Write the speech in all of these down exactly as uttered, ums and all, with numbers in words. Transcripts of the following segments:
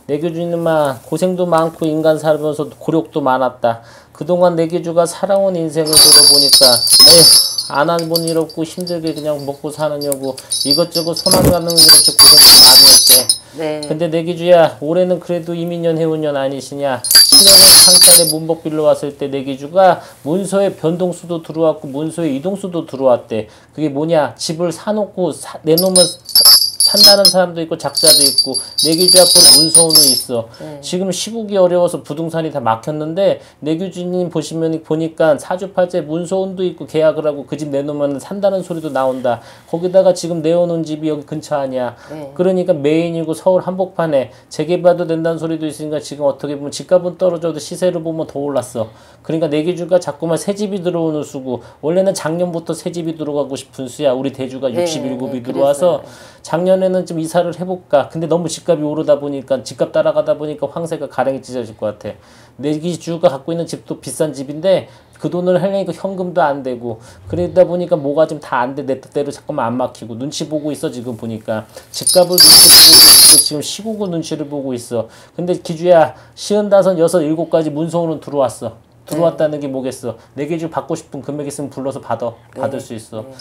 내교주님아 고생도 많고 인간 살면서 고력도 많았다. 그동안 내교주가 살아온 인생을 들어보니까 에휴 안 한 본 일 없고 힘들게 그냥 먹고 사느냐고 이것저것 손안 가는 일 없이 고생 많이 했대. 네. 근데 내기주야 올해는 그래도 이민년 해운년 아니시냐. 신혼년 상편에 문복 빌러 왔을 때 내기주가 문서에 변동수도 들어왔고 문서에 이동수도 들어왔대. 그게 뭐냐 집을 사놓고 사, 내놓으면 사, 산다는 사람도 있고 작자도 있고 내규주 앞으로 문서운은 있어. 네. 지금 시국이 어려워서 부동산이 다 막혔는데 내규주님 보시면 보니까 사주팔자에 문서운도 있고 계약을 하고 그 집 내놓으면 산다는 소리도 나온다. 거기다가 지금 내어놓은 집이 여기 근처 아니야. 네. 그러니까 메인이고 서울 한복판에 재개발도 된다는 소리도 있으니까 지금 어떻게 보면 집값은 떨어져도 시세로 보면 더 올랐어. 그러니까 내규주가 자꾸만 새 집이 들어오는 수고 원래는 작년부터 새 집이 들어가고 싶은 수야. 우리 대주가 네, 육십일곱이 네, 들어와서 작년에는 좀 이사를 해볼까. 근데 너무 집값이 오르다 보니까 집값 따라가다 보니까 황새가 가랭이 찢어질 것 같아. 내기주가 갖고 있는 집도 비싼 집인데 그 돈을 하려니까 현금도 안 되고 그러다 보니까 뭐가 좀 다 안 돼. 내 뜻대로 자꾸만 안 막히고 눈치 보고 있어. 지금 보니까 집값을 눈치 보고 지금 시국을 눈치를 보고 있어. 근데 기주야 시흔다섯 여섯 일곱까지 문서오는 들어왔어. 들어왔다는 게 뭐겠어. 내기주 받고 싶은 금액 있으면 불러서 받아. 받을 수 있어. 그,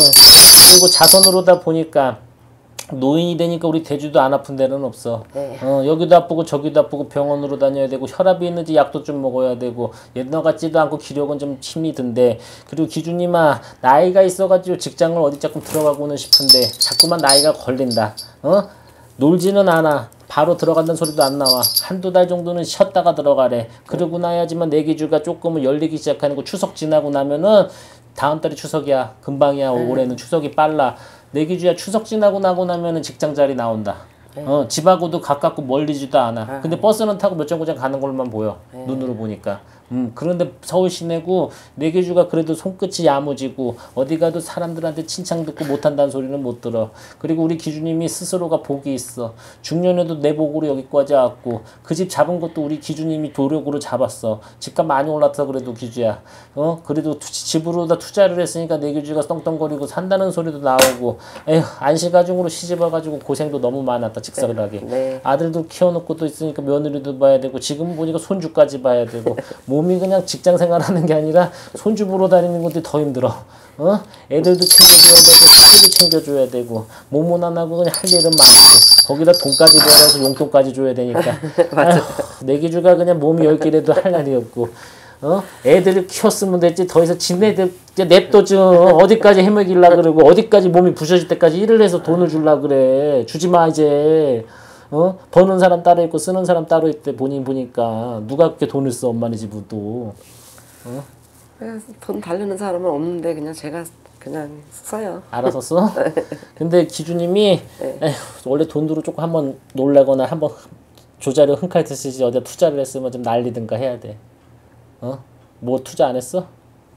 그리고 자선으로다 보니까 노인이 되니까 우리 대주도 안 아픈 데는 없어. 네. 어, 여기도 아프고 저기도 아프고 병원으로 다녀야 되고 혈압이 있는지 약도 좀 먹어야 되고 옛날 같지도 않고 기력은 좀 힘이 든데 그리고 기주님아 나이가 있어가지고 직장을 어디 조금 들어가고는 싶은데 자꾸만 나이가 걸린다. 어? 놀지는 않아. 바로 들어간다는 소리도 안 나와. 한두 달 정도는 쉬었다가 들어가래. 그러고 나야지만 내기주가 조금은 열리기 시작하는 거. 추석 지나고 나면은 다음 달이 추석이야. 금방이야. 네. 올해는 추석이 빨라. 내기주야 추석 지나고 나고 나면은 직장 자리 나온다. 네. 어, 집하고도 가깝고 멀리지도 않아. 근데 버스는 타고 몇 정거장 가는 걸만 보여. 네. 눈으로 보니까. 음, 그런데 서울 시내고 내교주가 그래도 손끝이 야무지고 어디 가도 사람들한테 칭찬 듣고 못한다는 소리는 못 들어. 그리고 우리 기주님이 스스로가 복이 있어. 중년에도 내 복으로 여기까지 왔고 그 집 잡은 것도 우리 기주님이 노력으로 잡았어. 집값 많이 올랐어. 그래도 기주야. 어 그래도 투, 집으로다 투자를 했으니까 내교주가 떵떵거리고 산다는 소리도 나오고 에휴 안시가중으로 시집 와가지고 고생도 너무 많았다. 직설하게. 네. 네. 아들도 키워놓고 또 있으니까 며느리도 봐야 되고 지금 보니까 손주까지 봐야 되고 몸이 그냥 직장 생활하는 게 아니라 손주 보러 다니는 것도 더 힘들어. 어? 애들도 챙겨줘야 되고 사람도 챙겨줘야 되고 몸은 안 하고 그냥 할 일은 많고 거기다 돈까지 벌어서 용돈까지 줘야 되니까 아휴, 내기주가 그냥 몸이 열 개라도 할 날이 없고 어? 애들을 키웠으면 됐지 더 이상 지네들 냅둬 좀 어디까지 헤매길라 그러고 어디까지 몸이 부서질 때까지 일을 해서 돈을 줄라 그래. 주지마 이제. 어? 버는 사람 따로 있고 쓰는 사람 따로 있대. 본인 보니까 누가 그렇게 돈을 써 엄마네 집은 또. 어? 돈 달리는 사람은 없는데 그냥 제가 그냥 써요. 알아서 써? 근데 기주님이 네. 에휴, 원래 돈으로 조금 한번 놀래거나 한번 조자료 흥칼 쓰지 어디다 투자를 했으면 좀 날리든가 해야 돼. 어? 뭐 투자 안 했어?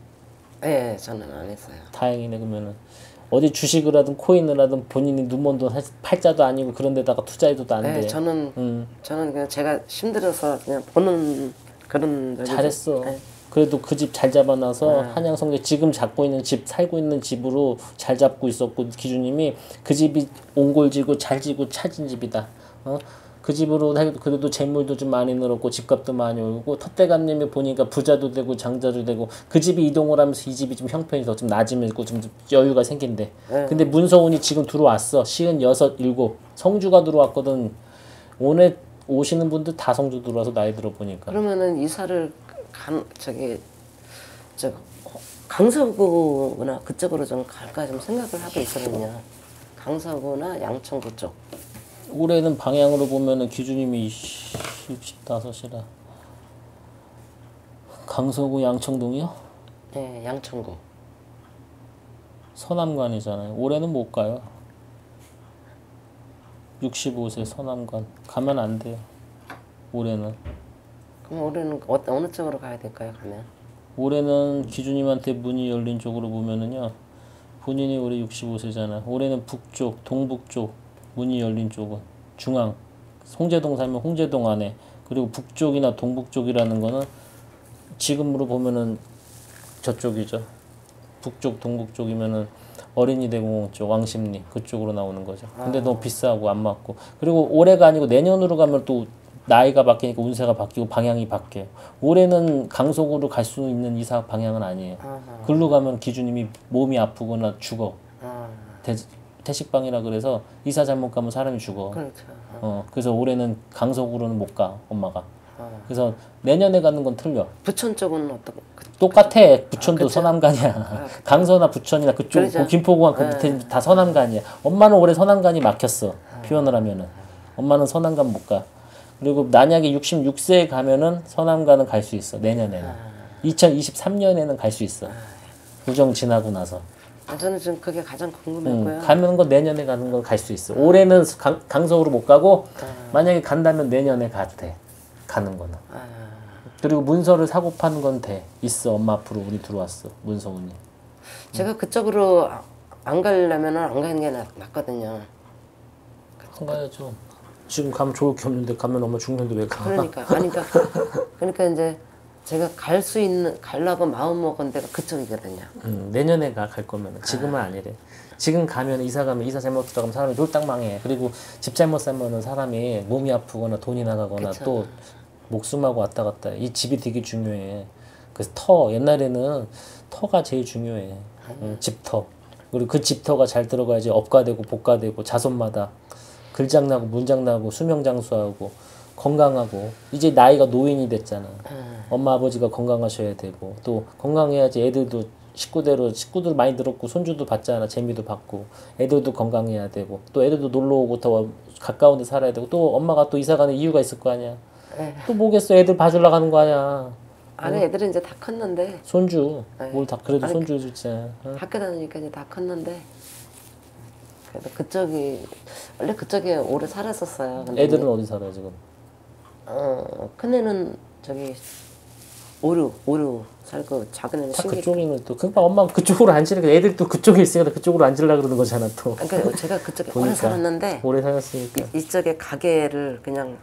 네, 저는 안 했어요. 다행이네. 그러면은 어디 주식을 하든 코인을 하든 본인이 눈먼 돈 팔자도 아니고 그런 데다가 투자해도 안 돼. 네, 저는 음. 저는 그냥 제가 힘들어서 그냥 보는 그런 잘했어. 네. 그래도 그 집 잘 잡아놔서 네. 한양성계 지금 잡고 있는 집 살고 있는 집으로 잘 잡고 있었고 기주님이 그 집이 옹골지고 잘 지고 차진 집이다. 어? 그 집으로 그래도 재물도 좀 많이 늘었고 집값도 많이 오르고 텃대감님이 보니까 부자도 되고 장자도 되고 그 집이 이동을 하면서 이 집이 좀 형편이 더 좀 나아지고 좀 여유가 생긴대. 네. 근데 문서운이 지금 들어왔어. 시은 여섯 일곱 성주가 들어왔거든. 오늘 오시는 분들 다 성주 들어와서 나이 들어보니까. 그러면은 이사를 간 저기 저 강서구나 그쪽으로 좀 갈까 좀 생각을 하고 있거든요. 강서구나 양천구 쪽. 올해는 방향으로 보면은 기준님이 육십다섯이라 강서구 양청동이요? 네, 양천구. 서남관이잖아요. 올해는 못 가요. 육십오 세 서남관 가면 안 돼요. 올해는. 그럼 올해는 어, 어느 쪽으로 가야 될까요? 가면? 올해는 기준님한테 문이 열린 쪽으로 보면은요. 본인이 올해 육십오 세잖아. 올해는 북쪽, 동북쪽 문이 열린 쪽은 중앙. 홍제동 살면 홍제동 안에. 그리고 북쪽이나 동북쪽이라는 거는 지금으로 보면은 저쪽이죠. 북쪽, 동북쪽이면은 어린이대공원 쪽, 왕십리 그쪽으로 나오는 거죠. 근데 아. 너무 비싸고 안 맞고. 그리고 올해가 아니고 내년으로 가면 또 나이가 바뀌니까 운세가 바뀌고 방향이 바뀌어요. 올해는 강속으로 갈 수 있는 이사 방향은 아니에요. 아하. 글로 가면 기준님이 몸이 아프거나 죽어. 아, 태, 태식방이라 그래서 이사 잘못 가면 사람이 죽어. 그렇죠. 어, 그래서 올해는 강속으로는 못 가, 엄마가. 아. 그래서 내년에 가는 건 틀려. 부천 쪽은 어떤? 그, 똑같아. 부천도 그쵸? 서남간이야. 아, 강서나 부천이나 그쪽 그러죠. 그 김포공항 그 네. 밑에 다 서남간이야. 엄마는 올해 서남간이 막혔어. 표현을 하면은. 엄마는 서남간 못 가. 그리고 만약에 육십육 세에 가면은 서남간은 갈 수 있어. 내년에는. 이천이십삼 년에는 갈 수 있어. 구정 지나고 나서. 아, 저는 지금 그게 가장 응, 궁금했고요. 가면 건 내년에 가는 건 갈 수 있어. 올해는 강, 강서구로 못 가고 만약에 간다면 내년에 가도 돼. 가는 거는. 아, 그리고 문서를 사고 파는 건 돼. 있어. 엄마 앞으로 운이 들어왔어. 문서 운이. 제가 그쪽으로 안 가려면은 안 가는 게 낫, 낫거든요. 안 가야죠. 지금 가면 좋을 게 없는데 가면 엄마 죽는데 왜 가? 그러니까 아니 그러니까 그러니까 이제 제가 갈 수 있는 가려고 마음 먹은 데가 그쪽이거든요. 음, 내년에 가, 갈 거면 지금은 아니래. 지금 가면 이사 가면 이사 잘못 들어가면 사람이 쫄딱 망해. 그리고 집 잘못 사면은 사람이 몸이 아프거나 돈이 나가거나 그쵸. 또 목숨하고 왔다 갔다. 이 집이 되게 중요해. 그래서 터 옛날에는 터가 제일 중요해. 응, 집터. 그리고 그 집터가 잘 들어가야지 업가되고 복가되고 자손마다 글장나고 문장나고 수명장수하고 건강하고 이제 나이가 노인이 됐잖아. 엄마 아버지가 건강하셔야 되고 또 건강해야지 애들도 식구대로 식구들 많이 늘었고 손주도 받잖아. 재미도 받고 애들도 건강해야 되고 또 애들도 놀러 오고 더 가까운 데 살아야 되고 또 엄마가 또 이사 가는 이유가 있을 거 아니야. 네. 또 뭐겠어. 애들 봐주러 가는 거 아니야. 아니 애들은 이제 다 컸는데 손주 네. 뭘 다 그래도 아니, 손주 주잖아. 어? 학교 다니니까 이제 다 컸는데 그래도 그쪽이 원래 그쪽에 오래 살았었어요. 근데 애들은 이제, 어디 살아 지금? 어 큰애는 저기 오류 오류 살고 작은 애는 다 신기. 그쪽이면 또 그러니까 엄마가 그쪽으로 앉으니까 애들이 또 그쪽에 있으니까 그쪽으로 앉으려고 그러는 거잖아 또. 그러니까 제가 그쪽에 오래 보니까. 살았는데 오래 살았으니까. 이, 이쪽에 가게를 그냥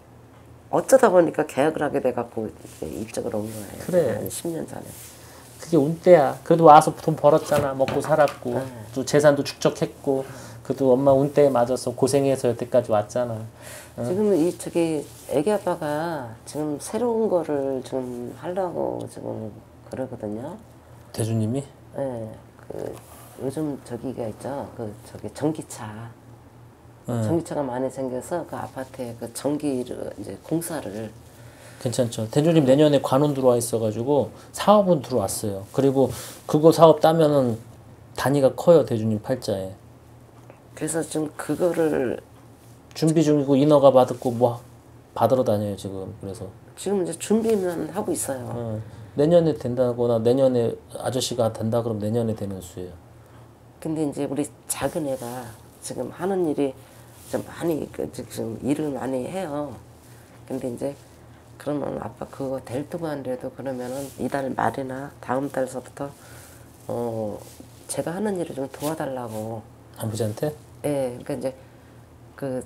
어쩌다 보니까 계약을 하게 돼갖고 이제 이쪽으로 온 거예요. 그래. 한 십 년 전에. 그게 운때야. 그래도 와서 돈 벌었잖아. 먹고 살았고 네. 또 재산도 축적했고 그래도 엄마 운때에 맞아서 고생해서 여태까지 왔잖아. 지금 이 저기 애기 아빠가 지금 새로운 거를 좀 하려고 지금 그러거든요. 대주님이? 예, 그 요즘 저기가 있죠. 그 저기 전기차. 응. 전기차가 많이 생겨서 그 아파트에 그 전기를 이제 공사를 괜찮죠. 대주님 내년에 관원 들어와 있어가지고 사업은 들어왔어요. 그리고 그거 사업 따면은 단위가 커요. 대주님 팔자에. 그래서 좀 그거를 준비 중이고 인허가 받았고 뭐 받으러 다녀요 지금. 그래서 지금 이제 준비는 하고 있어요. 어, 내년에 된다거나 내년에 아저씨가 된다 그러면 내년에 되는 수예요. 근데 이제 우리 작은 애가 지금 하는 일이 좀 많이 그 지금 일을 많이 해요. 근데 이제 그러면 아빠 그거 될 동안 안 돼도 그러면은 이달 말이나 다음 달서부터 어 제가 하는 일을 좀 도와달라고. 아버지한테? 예, 그러니까 이제 그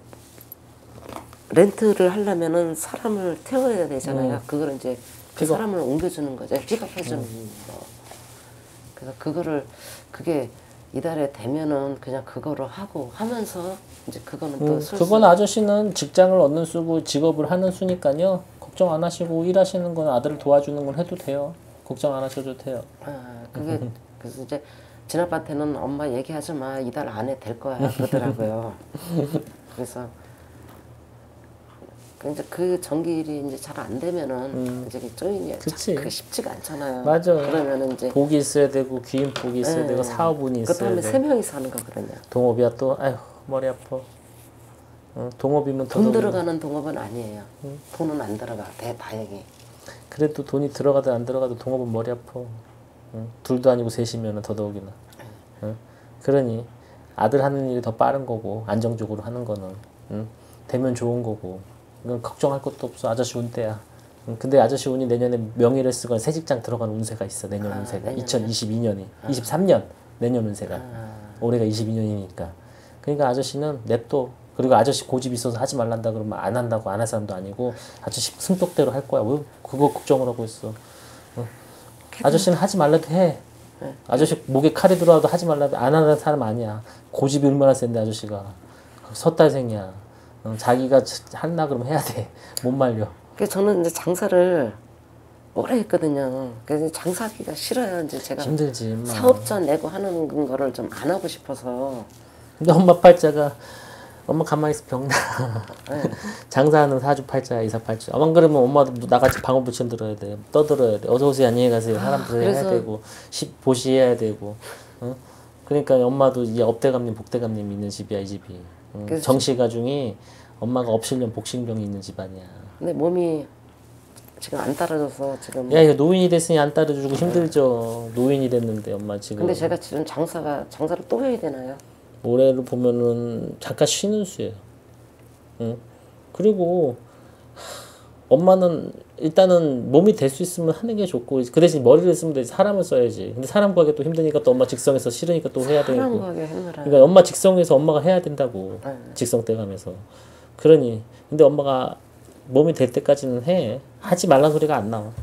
렌트를 하려면은 사람을 태워야 되잖아요. 그걸 이제 그 픽업. 사람을 옮겨주는 거죠. 픽업해주는 거. 그래서 그거를 그게 이달에 되면은 그냥 그거를 하고 하면서 이제 그거는 또 음, 슬슬 그건 아저씨는 직장을 얻는 수고 직업을 하는 수니까요. 걱정 안 하시고 일하시는 건 아들을 도와주는 건 해도 돼요. 걱정 안 하셔도 돼요. 아, 그게 그래서 이제 진아빠한테는 엄마 얘기하지 마. 이달 안에 될 거야. 그러더라고요. 그래서 그 이제 그 전기일이 이제 잘 안 되면은 음. 이제 조인이 그치. 그게 쉽지가 않잖아요. 맞아. 그러면은 이제 복이 있어야 되고 귀인 복이 있어야 예, 되고 사업운이 그것도 있어야 하면 돼. 세 명이서 하는 거거든요. 동업이야 또 아휴 머리 아파. 어, 동업이면 돈 더더욱 들어가는 동업은 아니에요. 돈은 안 들어가. 대 다행히. 그래도 돈이 들어가든 안 들어가도 동업은 머리 아파. 응? 둘도 아니고 셋이면 더더욱이나. 응? 그러니 아들 하는 일이 더 빠른 거고 안정적으로 하는 거는 응? 되면 좋은 거고 이건 걱정할 것도 없어. 아저씨 운때야. 응? 근데 아저씨 운이 내년에 명의를 쓰거나 새 직장 들어가는 운세가 있어. 내년 아, 운세가 내년에? 이천이십이 년이 이십삼 년 내년 운세가 아, 올해가 이십이 년이니까 그러니까 아저씨는 냅둬. 그리고 아저씨 고집 있어서 하지 말란다 그러면 안 한다고 안 할 사람도 아니고 아저씨 승격대로 할 거야. 왜 그거 걱정을 하고 있어. 어? 아저씨는 하지 말라도 해. 네. 아저씨 목에 칼이 들어와도 하지 말라도 안 하는 사람 아니야. 고집이 얼마나 센데 아저씨가. 섣달생이야. 어, 자기가 한다 그러면 해야 돼. 못 말려. 그래서 저는 이제 장사를 오래 했거든요. 그래서 장사하기가 싫어요. 이제 제가 힘들지. 엄마. 사업자 내고 하는 거를 좀 안 하고 싶어서. 근데 엄마 팔자가 엄마 가만히 있어 병나. 네. 장사하는 사주팔자, 이사팔자. 엄마 그러면 엄마도 나같이 방울부침 들어야 돼. 떠들어야 돼. 어서 오세요, 안녕히 가세요. 사람들 해야 그래서- 되고, 시, 보시해야 되고. 어? 그러니까 엄마도 이제 업대감님, 복대감님 있는 집이야, 이 집이. 응? 그래서 정씨가중이 엄마가 업실년 복신병이 있는 집안이야. 근데 몸이 지금 안 따라줘서 지금. 야, 이거 노인이 됐으니 안 따라주고 힘들죠. 노인이 됐는데 엄마 지금. 근데 제가 지금 장사가 장사를 또 해야 되나요? 올해를 보면은 잠깐 쉬는 수예요. 응? 그리고 하, 엄마는 일단은 몸이 될 수 있으면 하는 게 좋고 그 대신 머리를 쓰면 되지 사람을 써야지. 근데 사람 구하기 또 힘드니까 또 엄마 직성에서 싫으니까 또 해야 되고. 사람 구하기 힘들어요. 그러니까 엄마 직성에서 엄마가 해야 된다고. 네. 직성 때 가면서. 그러니 근데 엄마가 몸이 될 때까지는 해. 하지 말란 소리가 안 나와.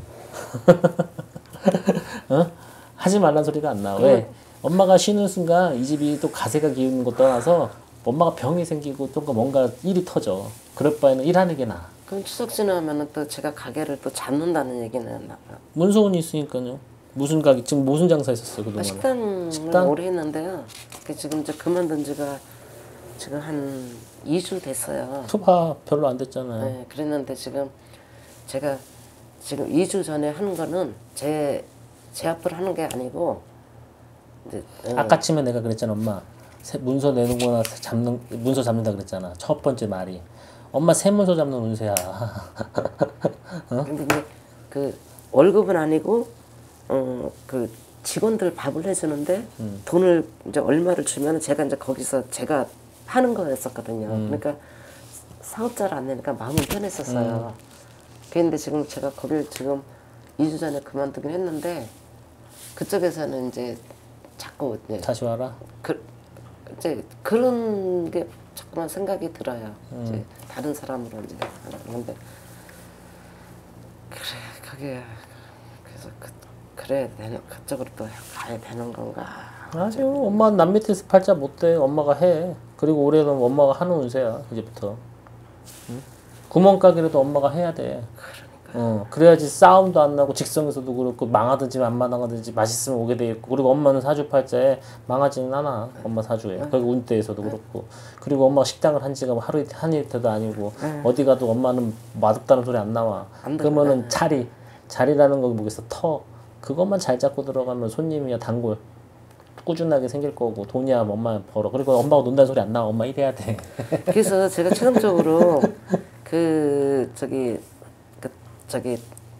어? 하지 말란 소리가 안 나와. 왜? 엄마가 쉬는 순간 이 집이 또 가세가 기우는 거 떠나서 엄마가 병이 생기고 또 뭔가 일이 터져. 그럴 바에는 일하는 게 나아. 그럼 추석 지나면은 또 제가 가게를 또 잡는다는 얘기는 나요. 문소원이 있으니까요. 무슨 가게 지금 무슨 장사 했었어요 그동안? 아, 식당을 식당? 오래 했는데요. 그 지금 이제 그만둔 지가 지금 한 이 주 됐어요. 투파 별로 안 됐잖아요. 네, 그랬는데 지금 제가 지금 이 주 전에 하는 거는 제, 제 앞으로 하는 게 아니고 이제 어, 아까쯤에 내가 그랬잖아 엄마. 세- 문서 내는 거나 잡는 문서 잡는다 그랬잖아. 첫 번째 말이. 엄마 새 문서 잡는 운세야. 근데 이제 그 월급은 아니고 어 그 직원들 밥을 해주는데 음. 돈을 이제 얼마를 주면 제가 이제 거기서 제가 하는 거였었거든요. 음. 그러니까 사업자를 안 내니까 마음은 편했었어요. 그런데 지금 제가 거기를 지금 이 주 전에 그만두긴 했는데 그쪽에서는 이제 자꾸 이제 다시 와라. 그 이제 그런 게 자꾸만 생각이 들어요. 음. 이제 다른 사람으로 이제 하는데 그래 그게 그래서 그 그래 되는 그쪽으로 또 가야 되는 건가? 아니요. 엄마는 남 밑에서 팔자 못돼. 엄마가 해. 그리고 올해는 엄마가 하는 운세야. 이제부터. 응? 구멍가게라도 엄마가 해야 돼. 어, 그래야지 싸움도 안 나고 직성에서도 그렇고 망하든지 안 망하든지 맛있으면 오게 돼 있고 그리고 엄마는 사주팔자에 망하지는 않아. 엄마 사주에. 거기 운대에서도 그렇고 그리고 엄마가 식당을 한 지가 뭐 하루 이틀 한 이틀도 아니고 어디 가도 엄마는 맛없다는 소리 안 나와. 안 그러면은 자리 자리라는 거 뭐겠어 터 그것만 잘 잡고 들어가면 손님이야 단골 꾸준하게 생길 거고 돈이야 엄마 벌어. 그리고 엄마가 논다는 소리 안 나와. 엄마 일해야 돼. 그래서 제가 최종적으로 그 저기 그 저기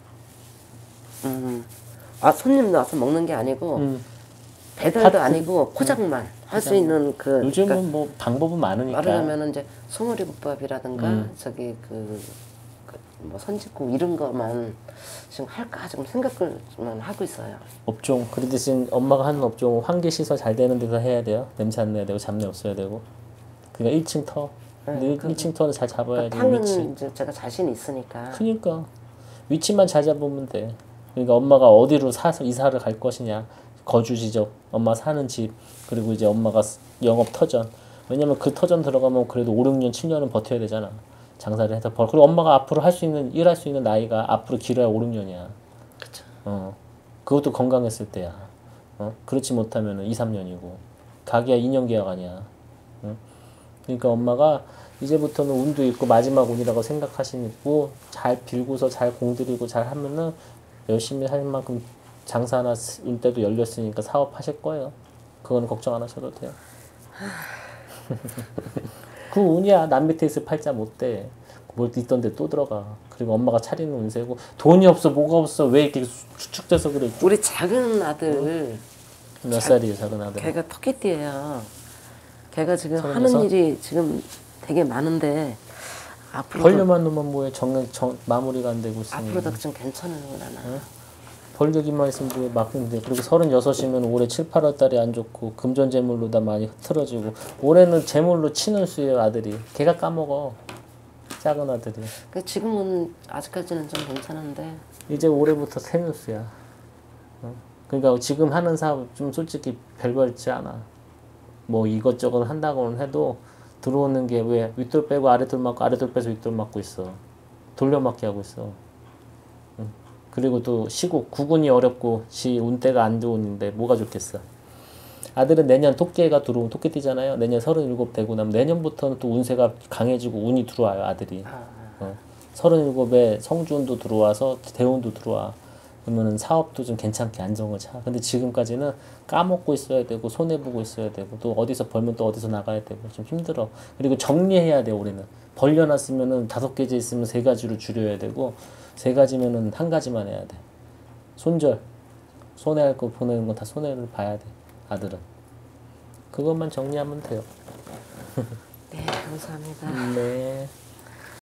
음아 손님 나와서 먹는 게 아니고 음. 배달도 아니고 포장만 할 수 있는 그 요즘은 그러니까 뭐 방법은 많으니까. 말하자면은 이제 소머리국밥이라든가 음. 저기 그 뭐 선짓국 이런 거만 지금 할까 지금 생각을만 하고 있어요. 업종 그 대신 엄마가 하는 업종 환기 시설 잘 되는 데서 해야 돼요. 냄새 안 내야 되고 잡내 없어야 되고. 그러니까 일 층 터. 근데 네, 그- 일 층 터는 잘 잡아야지. 탕은 위치. 이제 제가 자신 있으니까. 그러니까 위치만 잘 잡으면 돼. 그러니까 엄마가 어디로 사서 이사를 갈 것이냐. 거주 지적, 엄마 사는 집, 그리고 이제 엄마가 영업 터전. 왜냐면 그 터전 들어가면 그래도 오, 육 년, 칠 년은 버텨야 되잖아. 장사를 해서 벌. 그리고 엄마가 앞으로 할 수 있는 일할 수 있는 나이가 앞으로 길어야 오, 육 년이야. 그쵸. 어. 그것도 건강했을 때야. 어? 그렇지 못하면은 이, 삼 년이고. 가게야 이 년 계약 아니야. 응? 그러니까 엄마가 이제부터는 운도 있고 마지막 운이라고 생각하시고 잘 빌고서 잘 공들이고 잘 하면은 열심히 할 만큼 장사나 운때도 열렸으니까 사업하실 거예요. 그건 걱정 안 하셔도 돼요. 그 운이야. 남 밑에 있을 팔자 못 돼. 뭘 있던데 또 들어가. 그리고 엄마가 차리는 운세고 돈이 없어 뭐가 없어 왜 이렇게 추측돼서 그래. 우리 작은 아들 몇 살이에요 작은 아들? 걔가 토끼띠예요. 걔가 지금 서른여섯? 하는 일이 지금 되게 많은데 앞으로도 벌려만 놓으면 뭐해. 정, 정, 마무리가 안 되고 있으니. 앞으로도 좀 괜찮으려나. 응? 벌려기만 있으면 뭐해. 막히는데. 그리고 서른여섯이면 올해 칠, 팔월 달에 안 좋고 금전재물로 다 많이 흐트러지고 올해는 재물로 치는 수예요 아들이. 걔가 까먹어. 작은 아들이. 그 지금은 아직까지는 좀 괜찮은데 이제 올해부터 새는 수야. 어? 그러니까 지금 하는 사업 좀 솔직히 별거 있지 않아. 뭐 이것저것 한다고는 해도 들어오는 게 왜 윗돌 빼고 아랫돌 맞고 아랫돌 빼서 윗돌 맞고 있어. 돌려막기 하고 있어. 응. 그리고 또 시국 구군이 어렵고 지 운대가 안 좋은데 뭐가 좋겠어. 아들은 내년 토끼가 들어오면 토끼띠잖아요. 내년 서른일곱 되고 나면 내년부터는 또 운세가 강해지고 운이 들어와요. 아들이. 어. 서른일곱에 성주운도 들어와서 대운도 들어와. 그러면은 사업도 좀 괜찮게 안정을 차. 근데 지금까지는 까먹고 있어야 되고 손해보고 있어야 되고 또 어디서 벌면 또 어디서 나가야 되고 좀 힘들어. 그리고 정리해야 돼 우리는. 벌려놨으면은 다섯 개째 있으면 세 가지로 줄여야 되고 세 가지면은 한 가지만 해야 돼. 손절. 손해할 거 보내는 거 다 손해를 봐야 돼. 아들은. 그것만 정리하면 돼요. 네, 감사합니다. 네.